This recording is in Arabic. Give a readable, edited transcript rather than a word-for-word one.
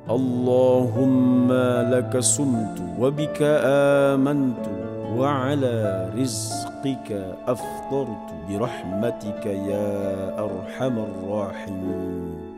اللهم لك صمت وبك آمنت وعلى رزقك أفطرت برحمتك يا أرحم الراحمين.